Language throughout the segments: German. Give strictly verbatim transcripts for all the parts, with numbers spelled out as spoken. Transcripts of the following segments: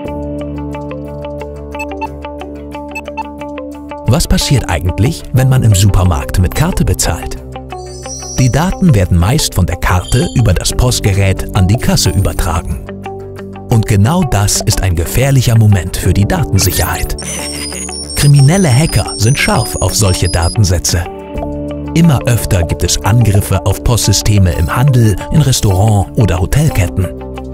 Was passiert eigentlich, wenn man im Supermarkt mit Karte bezahlt? Die Daten werden meist von der Karte über das Postgerät an die Kasse übertragen. Und genau das ist ein gefährlicher Moment für die Datensicherheit. Kriminelle Hacker sind scharf auf solche Datensätze. Immer öfter gibt es Angriffe auf Postsysteme im Handel, in Restaurant- oder Hotelketten.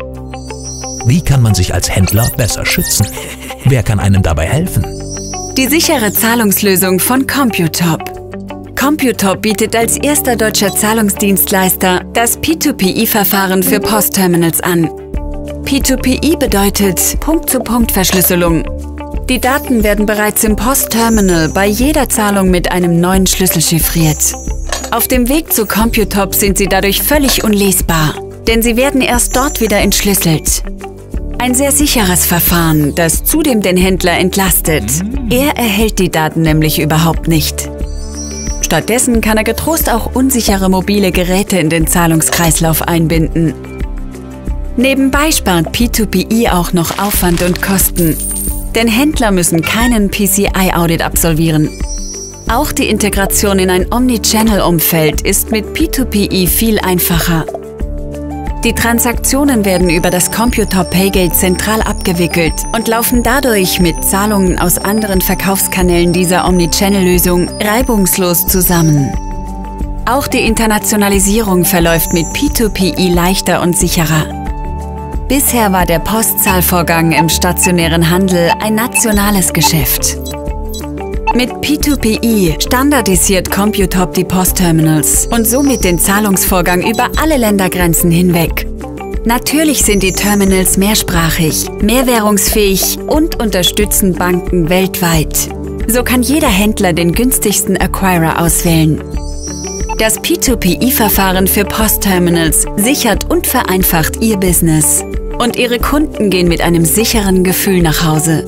Wie kann man sich als Händler besser schützen? Wer kann einem dabei helfen? Die sichere Zahlungslösung von Computop. Computop bietet als erster deutscher Zahlungsdienstleister das P zwei P I-Verfahren für Postterminals an. P zwei P I bedeutet Punkt-zu-Punkt-Verschlüsselung. Die Daten werden bereits im Postterminal bei jeder Zahlung mit einem neuen Schlüssel chiffriert. Auf dem Weg zu Computop sind sie dadurch völlig unlesbar, denn sie werden erst dort wieder entschlüsselt. Ein sehr sicheres Verfahren, das zudem den Händler entlastet. Er erhält die Daten nämlich überhaupt nicht. Stattdessen kann er getrost auch unsichere mobile Geräte in den Zahlungskreislauf einbinden. Nebenbei spart P zwei P I auch noch Aufwand und Kosten, denn Händler müssen keinen P C I-Audit absolvieren. Auch die Integration in ein Omnichannel-Umfeld ist mit P zwei P I viel einfacher. Die Transaktionen werden über das Computop Paygate zentral abgewickelt und laufen dadurch mit Zahlungen aus anderen Verkaufskanälen dieser Omnichannel-Lösung reibungslos zusammen. Auch die Internationalisierung verläuft mit P zwei P I leichter und sicherer. Bisher war der Postzahlvorgang im stationären Handel ein nationales Geschäft. Mit P zwei P I standardisiert Computop die Postterminals und somit den Zahlungsvorgang über alle Ländergrenzen hinweg. Natürlich sind die Terminals mehrsprachig, mehrwährungsfähig und unterstützen Banken weltweit. So kann jeder Händler den günstigsten Acquirer auswählen. Das P zwei P I-Verfahren für Postterminals sichert und vereinfacht Ihr Business. Und Ihre Kunden gehen mit einem sicheren Gefühl nach Hause.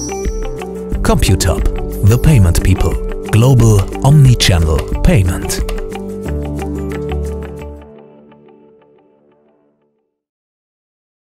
Computop, the payment people. Global Omnichannel Payment.